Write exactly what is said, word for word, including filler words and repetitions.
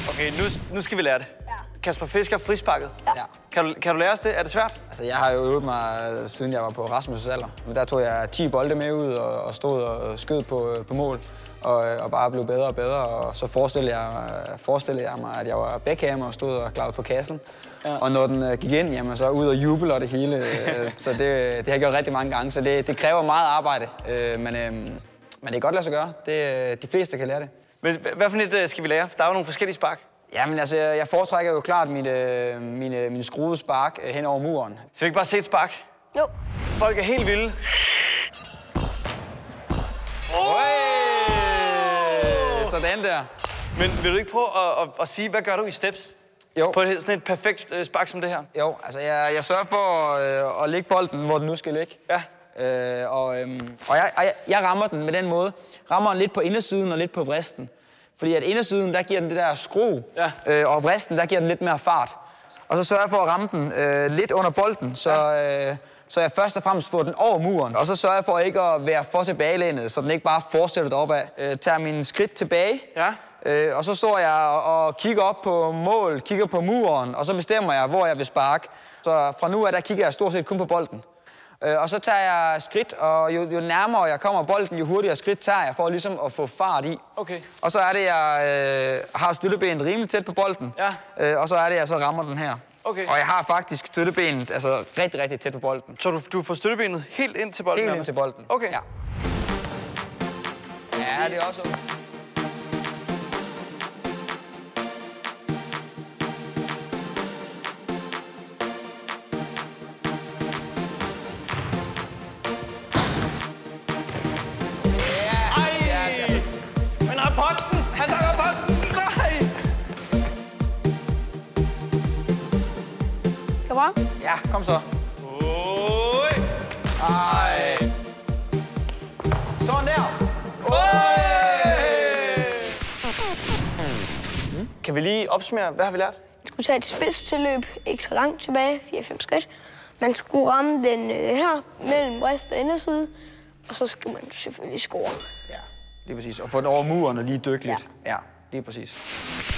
Okay, nu, nu skal vi lære det. Ja. Kasper Fisker, frisparket. Ja. Kan du, kan du lære os det? Er det svært? Altså, jeg har jo øvet mig, siden jeg var på Rasmus' alder. Men der tog jeg ti bolde med ud og, og stod og skød på, på mål. Og, og bare blev bedre og bedre. Og så forestillede jeg, forestillede jeg mig, at jeg var backham og stod og klarede på kassen. Ja. Og når den uh, gik ind, jamen, så ud og jubel og det hele. Så det, det har jeg gjort rigtig mange gange. Så det, det kræver meget arbejde. Uh, men, uh, men det er godt lade sig gøre. Det, de fleste kan lære det. Men hvad for et skal vi lære? Der er jo nogle forskellige spark. Jamen altså, jeg foretrækker jo klart mit, øh, mine, mine skruede spark øh, hen over muren. Så vi ikke bare se et spark? Jo. Folk er helt vilde. Oh! Sådan der. Men vil du ikke prøve at, at, at sige, hvad gør du i steps? Jo. På et, sådan et perfekt øh, spark som det her? Jo, altså jeg, jeg sørger for øh, at lægge bolden, hvor den nu skal ligge. Ja. Øh, og øhm, og jeg, jeg, jeg rammer den med den måde. Rammer den lidt på indersiden og lidt på vristen. Fordi at indersiden, der giver den det der skru, ja. øh, og vristen, der giver den lidt mere fart. Og så sørger jeg for at ramme den øh, lidt under bolden, så, ja. øh, så jeg først og fremmest får den over muren. Og så sørger jeg for ikke at være for tilbagelænet, så den ikke bare fortsætter deropad. Øh, tager mine skridt tilbage, ja. øh, og så står jeg og, og kigger op på mål, kigger på muren, og så bestemmer jeg, hvor jeg vil sparke. Så fra nu af, der kigger jeg stort set kun på bolden. Øh, og så tager jeg skridt, og jo, jo nærmere jeg kommer bolden, jo hurtigere skridt tager jeg for ligesom at få fart i. Okay. Og så er det, jeg øh, har støttebenet rimelig tæt på bolden, ja. øh, og så er det, jeg så rammer den her. Okay. Og jeg har faktisk støttebenet altså, rigtig, rigtig tæt på bolden. Så du, du får støttebenet helt ind til bolden? Helt ind til bolden. Okay. Ja. Ja, det er også... Posten! Han tager posten! Nej! Skal du? Ja, kom så. Oj! Ej. Sådan der. Mm. Kan vi lige opsummere, hvad har vi lært? Man skulle tage et spidstiløb, ikke så langt tilbage, fire fem skridt. Man skulle ramme den øh, her, mellem vrist og inderside, og så skal man selvfølgelig score. Ja, lige præcis. Og få den over muren og lige dykke lidt. Ja, ja, lige præcis.